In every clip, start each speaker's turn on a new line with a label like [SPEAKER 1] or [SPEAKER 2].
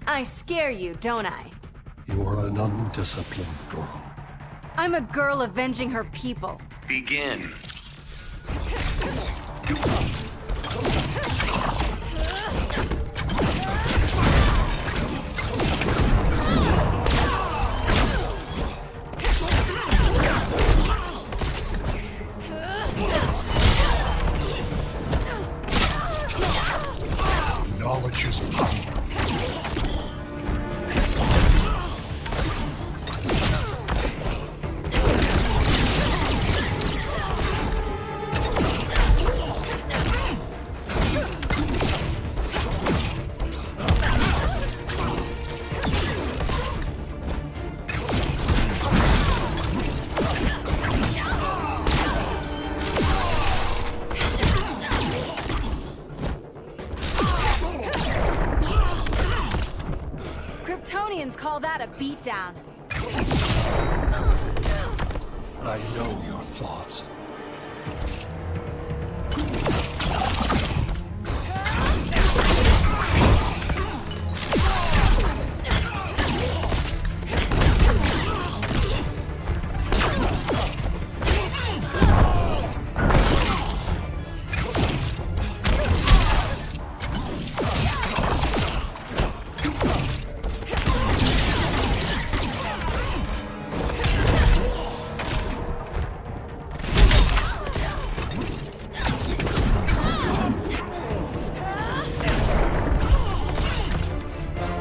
[SPEAKER 1] I scare you, don't I?
[SPEAKER 2] You are an undisciplined girl.
[SPEAKER 1] I'm a girl avenging her people.
[SPEAKER 3] Begin.
[SPEAKER 2] Knowledge is power.
[SPEAKER 1] Kryptonians call that a beatdown.
[SPEAKER 2] I know your thoughts.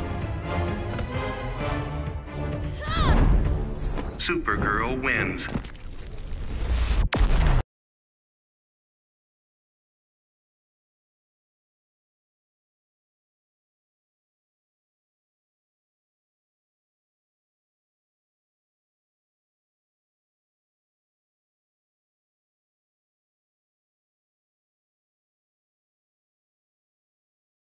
[SPEAKER 3] Supergirl wins.